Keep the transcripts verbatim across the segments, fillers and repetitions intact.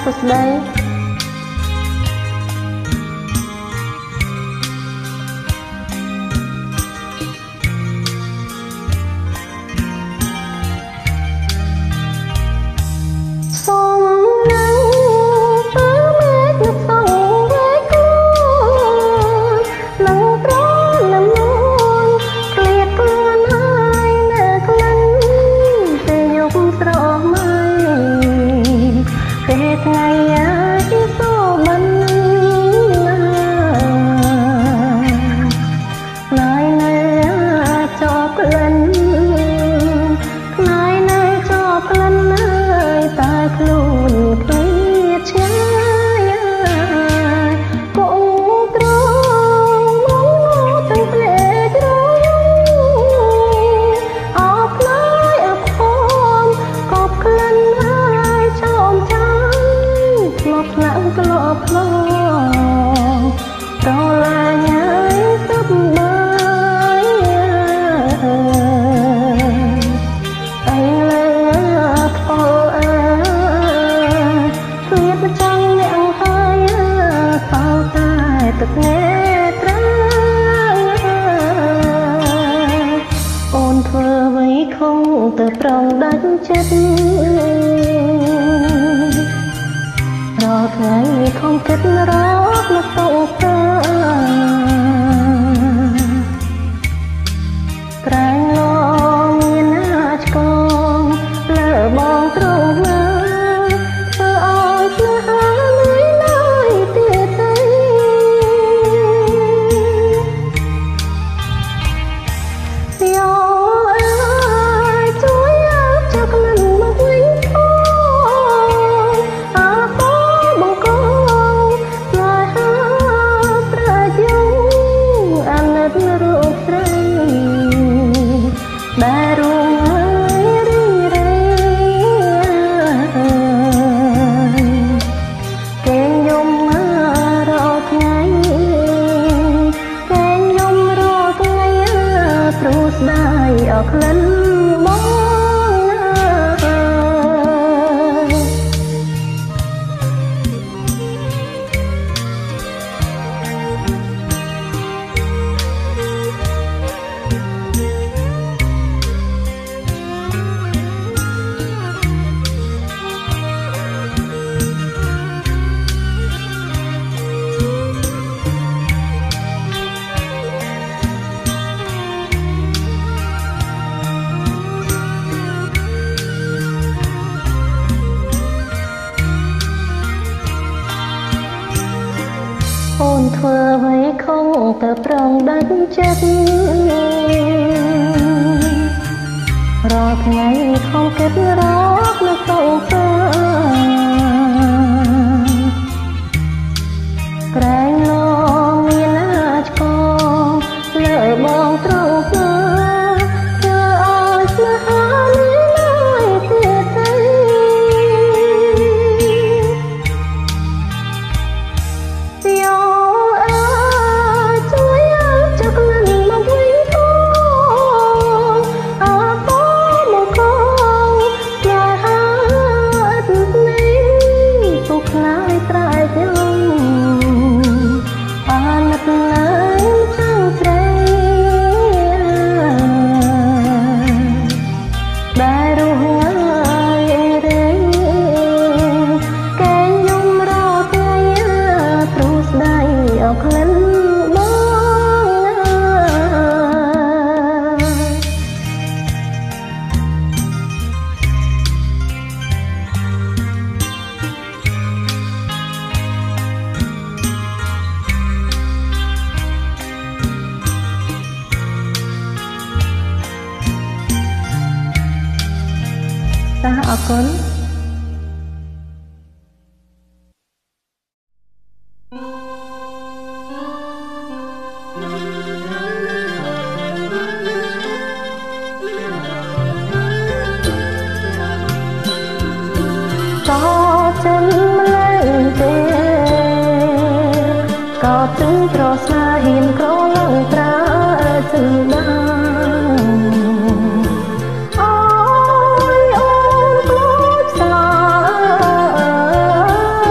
សួស្តីអរគុណអ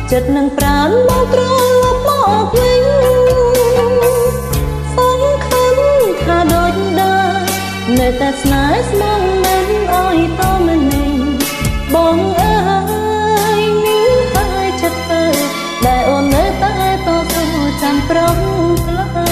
ចិត្តនឹងប្រានមកត្រឡប់មកវិញសង្ឃឹមថាដូចដើរនៅតែស្នេហ៍ស្មងមិនអោយតមិននេះបងអើយនេះហើយចិត្តទៅដែលអូននៅតែតស៊ូចាំប្រងផ្លៃ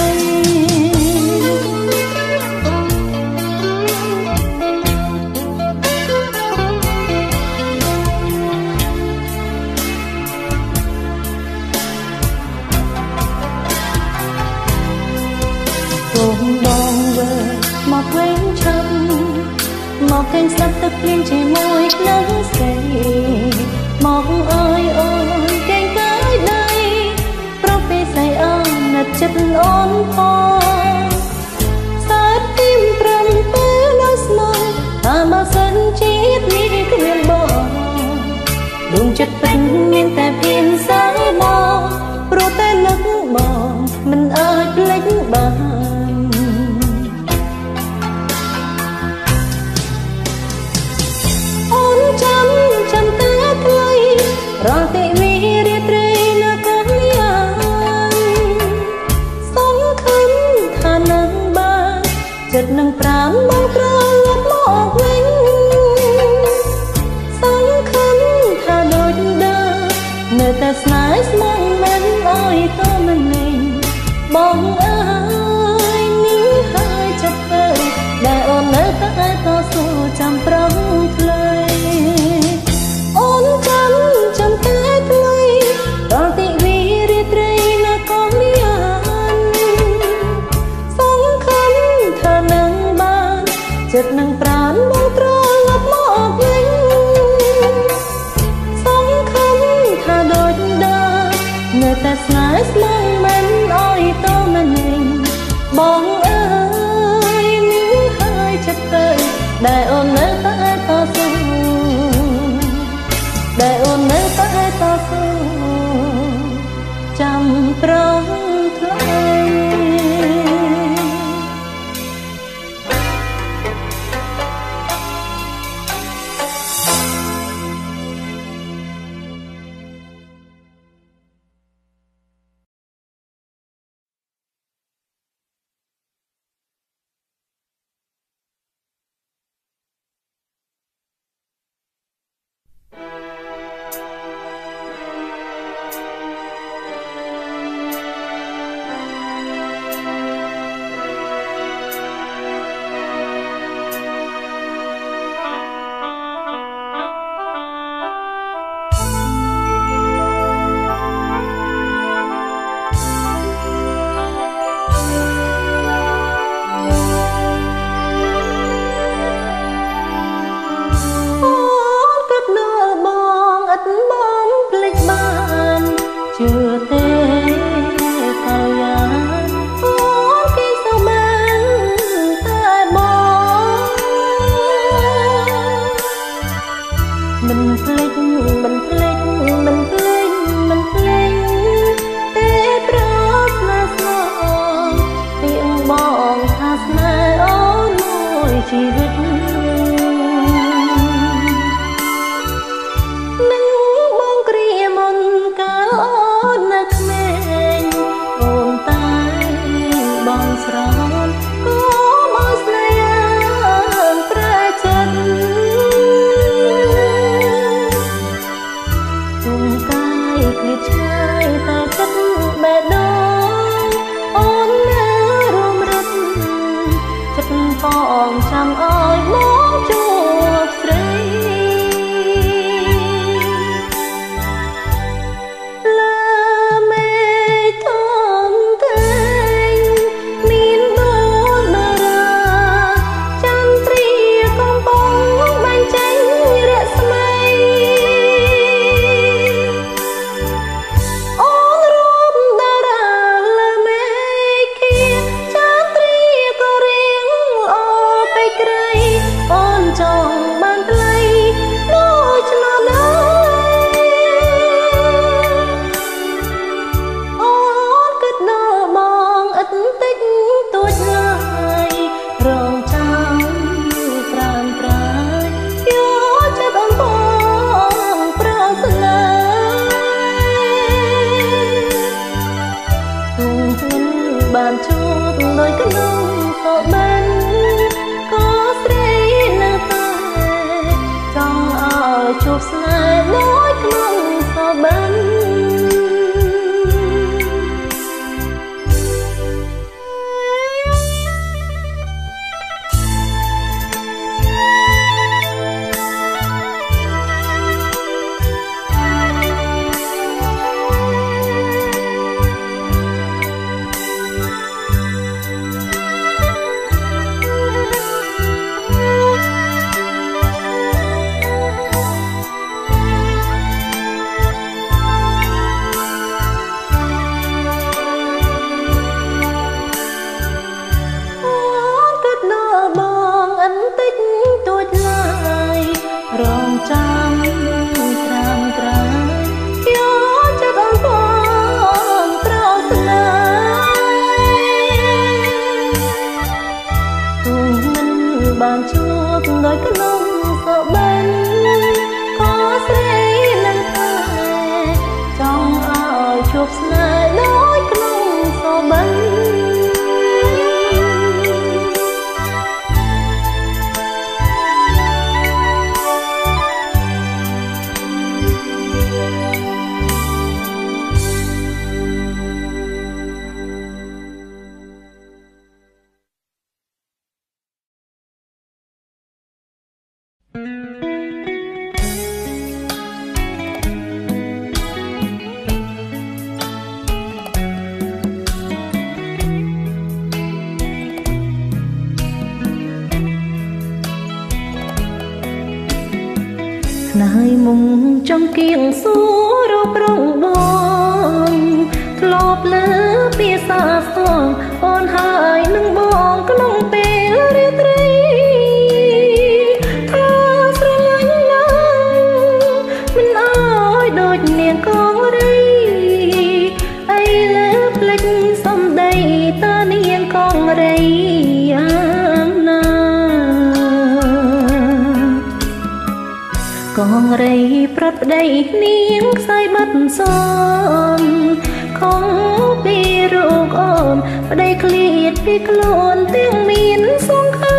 បងវើមកវិញឈប់មកកេងស្ដាប់ទឹកភ្លៀងជាមួយនឹងស្រីមកអើយអូនកេងកាយដៃប្រពីស្រីអូនណាត់ចិត្តអូនផងសាទទីមត្រឹមពេលដល់ស្មោះតាមបើសិនជាតិនេះគ្មានបងដួងចិត្តពេញមានតែភៀនសាយមកព្រោះតែនឹកបងមិនអាចភ្លេចបានរងតិវិរិត្រីនៅកូនយ៉ាងសង្ឃឹមថានឹងបានចិត្តនឹងប្រាំបងត្រឡប់មកវិញសង្ឃឹមថាដូចដើរនៅតែស្នេហ៍ស្មងមិនអោយតមិននេះបងអើយនេះហើយចិត្តទៅដែលអូននៅតែតស៊ូចាំប្រងផ្លូវអូនចាំចាំតែផ្លូវដល់ទីវិរិត្រីនៅកូនយ៉ាងសង្ឃឹមថានឹងបានចិត្តនឹងប្រានបងត្រឡប់មកវិញសង្ឃឹមថាដូចដើរនៅតែស្នេហ៍ស្មងមិនអោយតមិននេះបងអើយនេះហើយចិត្តទៅដែលអូននៅតែតស៊ូដែលអូននៅតែតស៊ូចាំប្រងថ្លៃចំគៀងសួររប្រងបងធ្លាប់លើពីសាសងអូនហើយនឹងបងក្នុងពេលរាត្រីថាស្រឡាញ់ណាស់មិនអើយដូចនាងកងរីអីលើផ្លេចសំដីតើនាងកងរីយ៉ាងណាកងរីប្រត់ប្តីនាងខ្សែបាត់សំខំពីរូបអូនប្តីឃ្លាតពីខ្លួនទាំងមានសង្ខា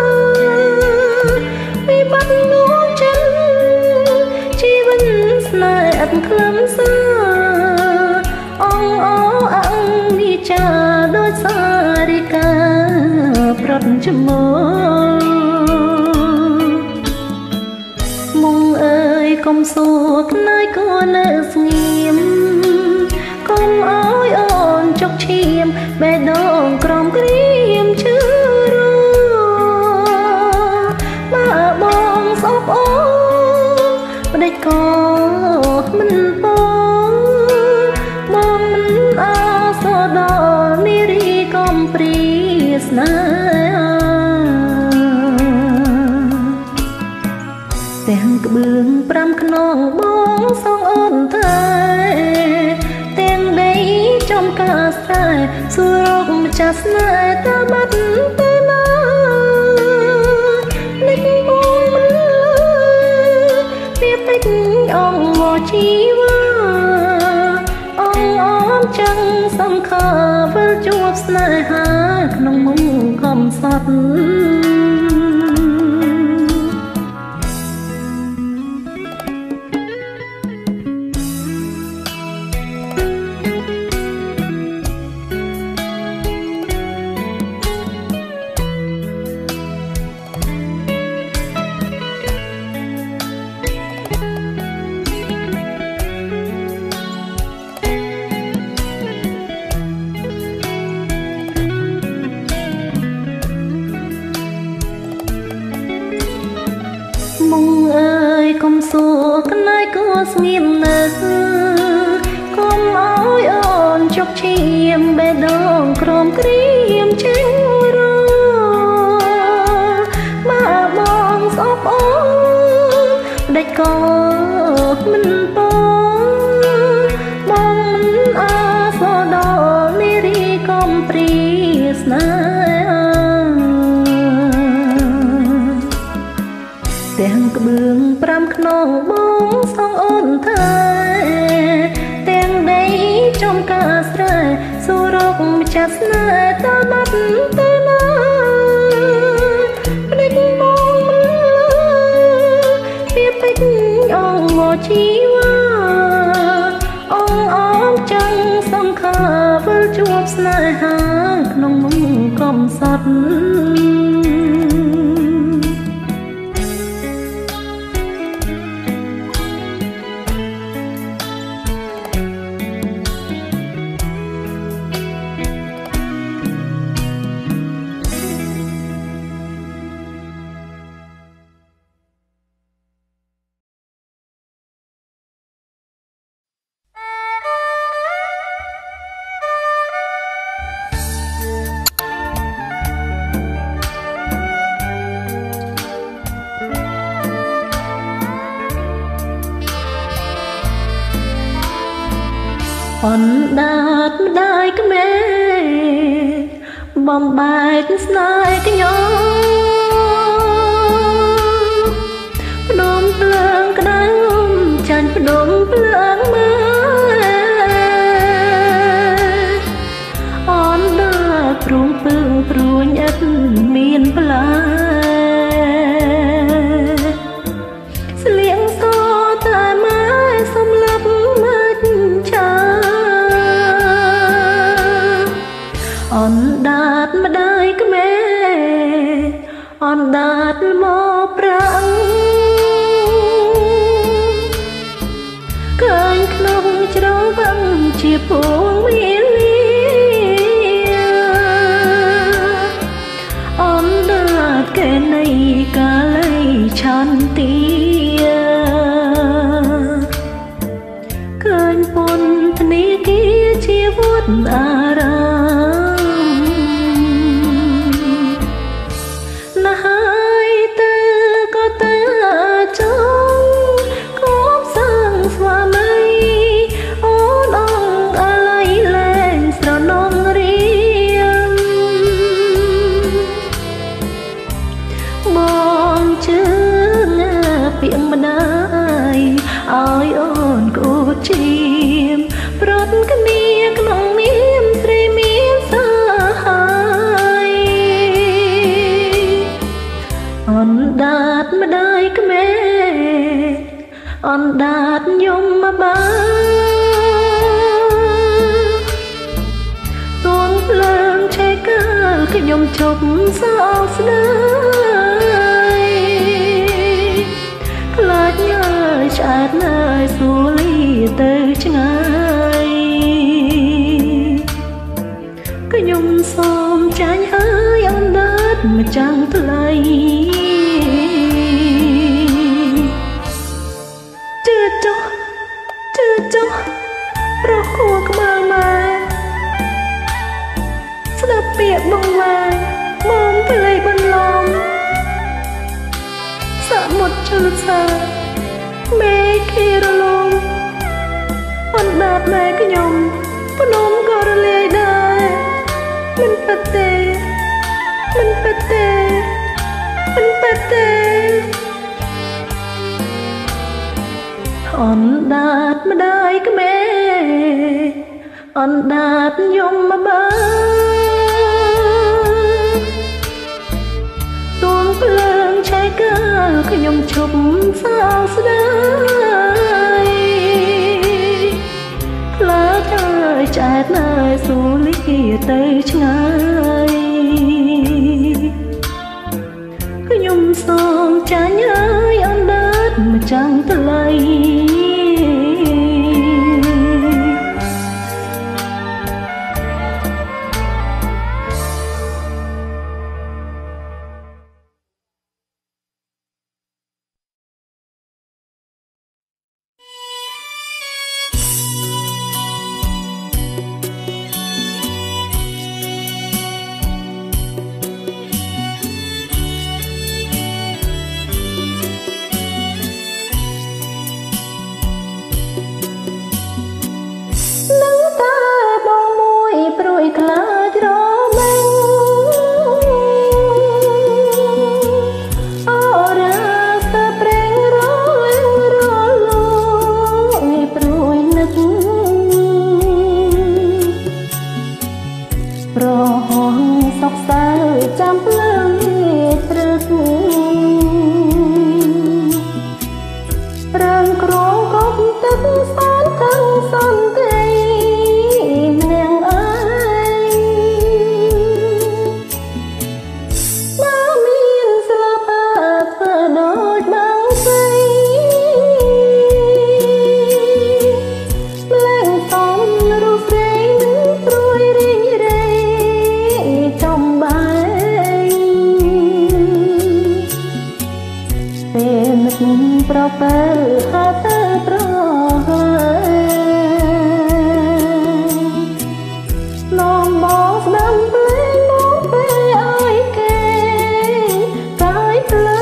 ពីបាត់នោះចិនជីវិតស្នេហ៍អត់ខ្លឹមសារអងអអនិច្ចាដូចសារិកាប្រត់ច្មោមុងអើយកុំសួរខ្នើយគួរនៅស្ងៀមកុំអើយអូនចុកឈាមបេះដូងក្រំក្រៀមឈឺរបើបងស្អប់អូនប្ដេចក៏មិនបងបងមិនអើសដល់នារីកំព្រាស្នេហាទាំងក្បឿងប្រាំខ្នងបងសងអូនតែទាំងដីចំការស្រែសួររកម្ចាស់ស្នេហ៍តើបាត់ទៅណានិចបងមិនលើពីពេចអងវជីវ៉ាអងអមចឹងសង្ខាវិលជួបស្នេហាក្នុងមុំកំសត់មុងអើយកុំសួរក្នើយគួរស្ងៀមនៅកុំអើយអូនចុកឈាមបេះដូងក្រំក្រៀមចេញរបើបងស្អប់អូនប្ដេចក៏មិនបងបងមិនអើសដល់នារីកំព្រាស្នេហាទាំងក្បឿងប្រាំខ្នងបងសងអូនតែទាំងដីចំការស្រែសួររកម្ចាស់ស្នេហ៍តើបាត់ទៅណាប្ដេចបងមិនលើពីពេចអងវជីវ៉ាអងអមចឹងសង្ខាវិលជួបស្នេហាក្នុងមុំកំសត់អនដាតម្ដាយក្មេបំបែកស្នេហ៍ខ្ញុំភ្នំភ្លើងក្តៅចាញ់ភ្នំភ្លើងមើអនដាព្រមពឹងព្រួញឥតមានផ្លែស្លៀងសតែម៉ែសំឡឹកមិនចា អនដាតម្ដាយក្មេអនដាតមកប្រាំងឃើញក្នុងជ្រងវឹងជាពងមានលាអនដាតកេនៃកាលៃឆន្ទាអារម្មណ៍ណាហើយទៅក៏ទៅចង់គប់សាំងស្វាមីអូនអងអាឡៃលែងស្រណងរៀងបងជឿពាក្យម្ដាយឲ្យអូនគូជាមប្រត់គ្នាក្នុងមានស្រីមានសាហាយអនដាតម្ដាយក្មេអនដាតយំមកបានទួងភ្លើងឆេកាលខ្ញុំជប់សោកស្ដាយខ្លាចញ៉ើយឆ្អែតនៅសួលីទៅឆ្ងាយខ្ញុំសូមចាញ់ហើយអណ្ដាតមកចាំងថ្លៃជឿចុះជឿចុះប្រោះខួរក្បាលម៉ែស្ដាប់ពាក្យបងម៉ែមកភ្លេចបន្លំសមុទ្រជលសាមេឃីរលងអណ្ដាតម៉ែខ្ញុំភ្នំក៏រលាយដែរមិនពិតទេមិនពិតទេមិនពិតទេអណ្ដាតម្ដាយក្មេអណ្ដាតយំមកបានទួងភ្លើងឆេកាលខ្ញុំឈប់សោកស្ដាយខ្លាចហើយឆ្អែតនៅសួលីទៅឆ្ងាយខ្ញុំសូមចាញ់ហើយអណ្ដាតមកចាំងថ្លៃខ្លាចរមែងអូរាសាប្រេងរលឹងរលងព្រួយនឹកប្រហងសោកសៅចាំភ្លើងព្រឹករាំក្រងកប់ទឹកសានខាងសន្តិប្របែហាទៅប្រឡំបងស្ដាំភ្លេងមកពេលឲ្យគេកាយភ្លើ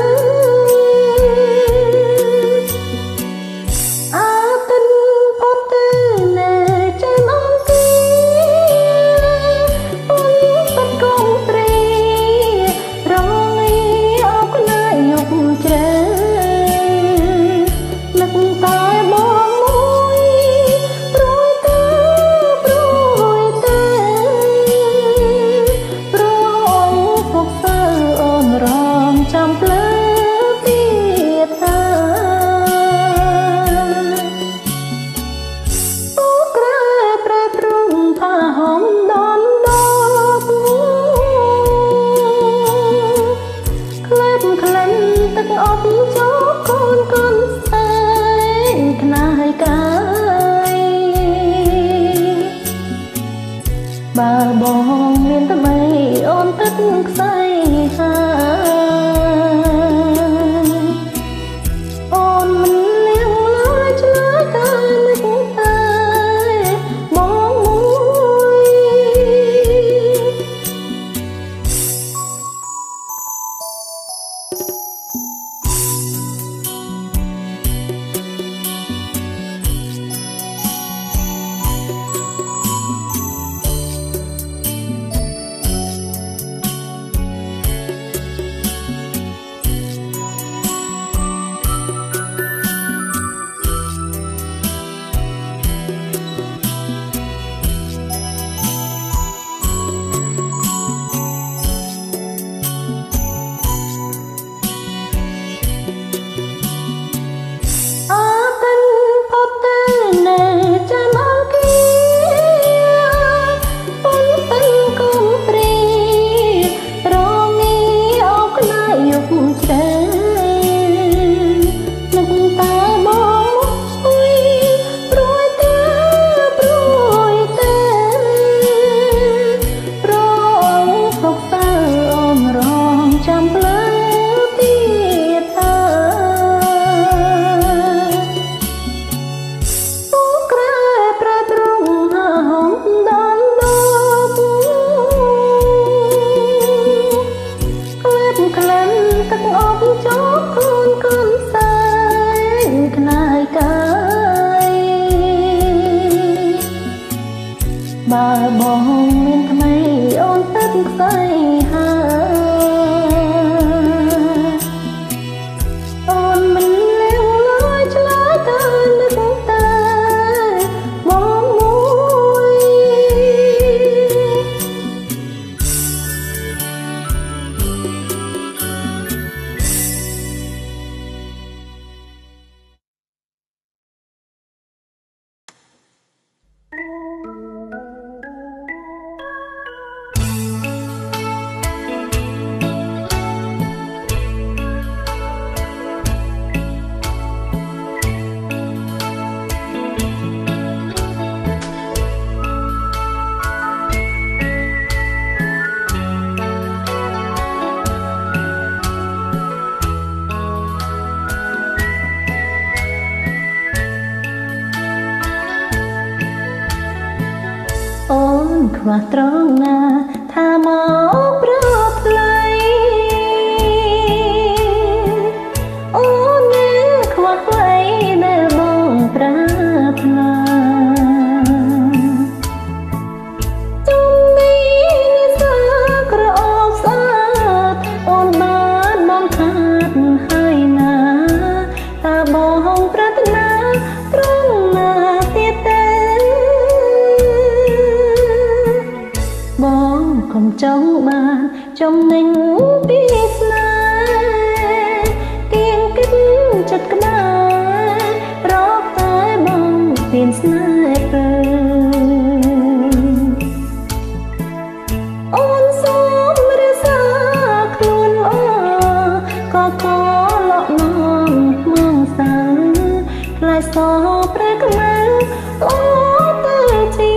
អាទិនផុតទៅនៅចាំអង្គាអូនបាត់កងត្រីរងអោកណាយកជ្រៅបើបងមានតែបីអូនទឹកខ្សែហើយអូនមិនលៀងឡើយឆ្លើយតែមិនតែបងមួយខ្វះត្រង់ណាថាមកប្រផ្លៃអូននឹងខ្វះអ្វីដែលបងប្រាថ្នាជុំនេះសាក្រអូបស្អាតអូនបានបងខាត់ហើយណាតើបងប្រាថ្នាត្រង់ណាទៀតទេបងកុំចង់បានចំណេញពីស្នេហ៍ទៀងគិតចិត្តក្បែររកតែបងពីស្នេហ៍ទៅអូនសូមរក្សាខ្លួនល្អក៏ខលក់នាំមកសាខ្លាចសោប្រែក្មេងអូទៅជី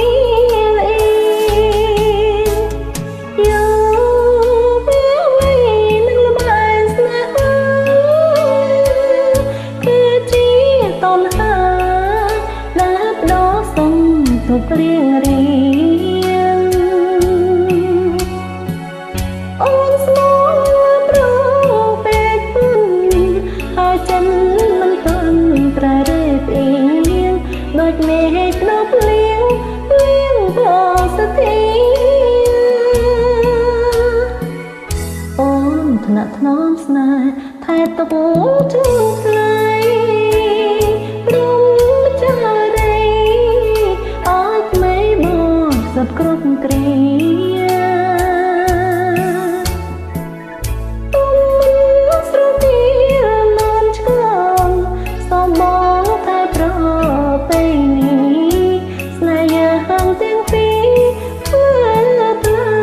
ទុករៀងរៀងអូនស្មោះប្រងពេកពុនហើយចិនមិនទាន់ប្រែរេផ្អៀងដូចមេឃដល់ភ្លៀងភ្លៀងផងសធាអូនថ្នាក់ថ្នមស្នេហ៍ថែទុកជូនថ្លៃសុទ្ធគ្រប់គ្រាទុំស្រទាលនាំឆ្កងសូមបងតែប្រពេលនេះស្នេហាហាំទាំងពីរធ្វើថ្លៃ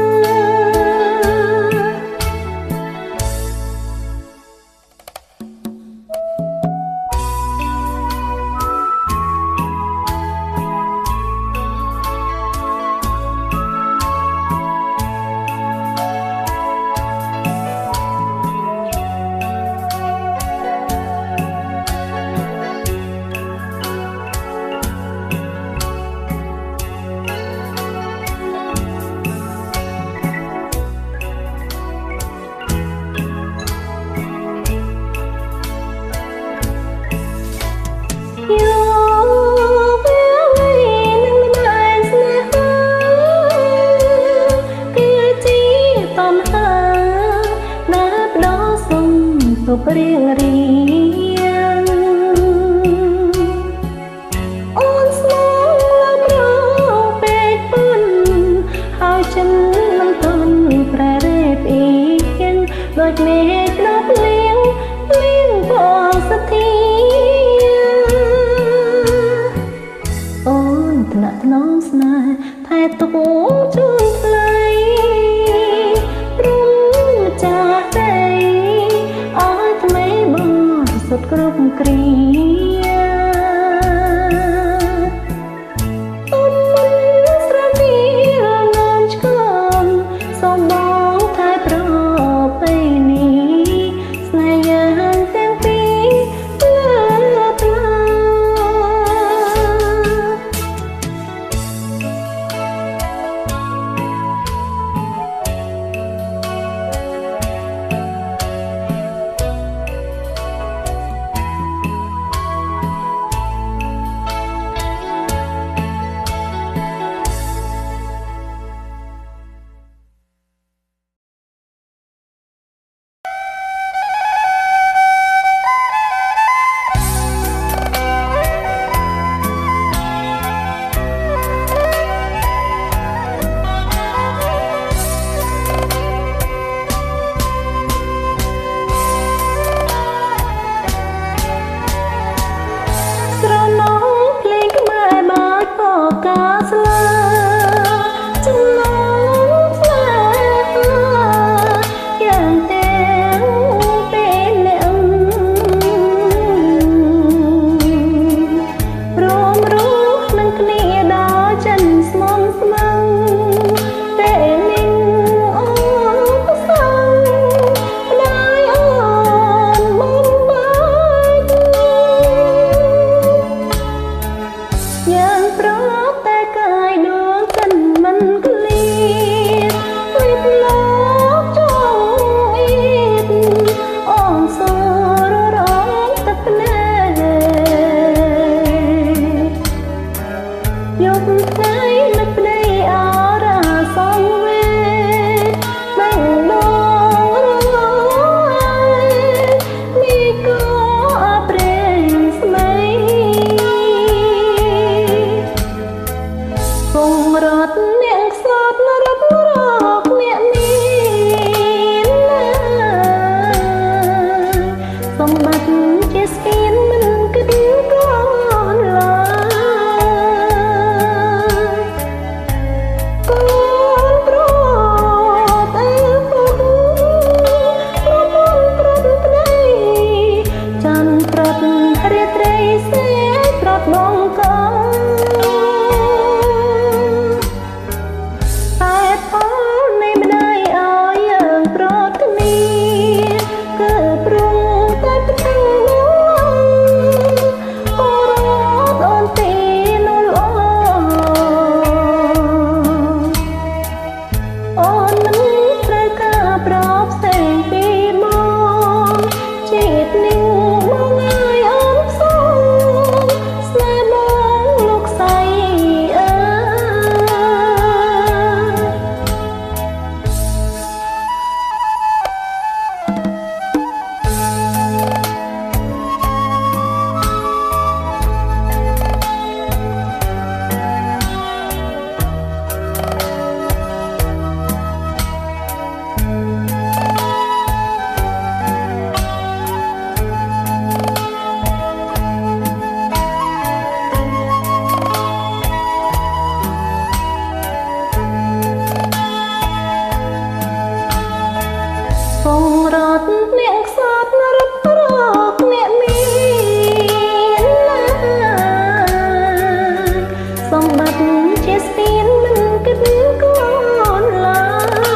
ទុករៀងរៀងអូនស្មោះប្រងពេកពុនហើយចិនមិនទាន់ប្រែរេផ្អៀងដូចមេឃដល់ភ្លៀងភ្លៀងផងសធាអូនថ្នាក់ថ្នមស្នេហ៍ថែទុកជូនថ្លៃព្រមម្ចាស់ទេសុទ្ធគ្រប់គ្រាទុំស្រទាលនាំឆ្កងសូមបងថែប្រពេលនេះស្នេហាទាំងពីរលើថ្លៃយើងប្រតែកាយដួងចិនមិនក្លៀតលិបលោកចងអៀតអងសររងទឹកភ្នែកយប់ថ្ងៃនឹកភ្នែកអរសងវេមិនដងរយមីក៏អព្រេងស្មីគង់រត់នាងខ្សត់រត់រកអ្នកមានណាសម្បត្តិជាស្ពានមិនគិតកូនឡើយកូនប្រតើពុកប្រពន្ធប្រត់ប្តីច័ន្ទប្រត់រាត្រីសេប្រត់បងកូនតែផលនៃម្ដាយឲ្យយើងប្រត់គ្នាគឺព្រមតែផ្ទៃនោះក៏រត់អូនទីនោះល្អអូនមិនត្រូវការប្រពផ្សេងពីមកជាតិនេះមកឲ្យអូនផ្សូមស្នេហ៍បងលោកស្រីអើគង់រត់នាងខ្សត់រត់រកអ្នកមានណាសម្បត្តិជាស្ពានមិនគិតកូនឡើ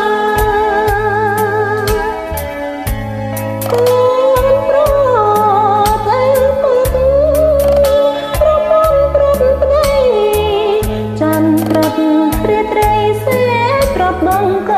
យកូនប្រតែពុកប្រពន្ធប្រត់ប្តីច័ន្ទប្រត់រាត្រីសេប្រត់បងក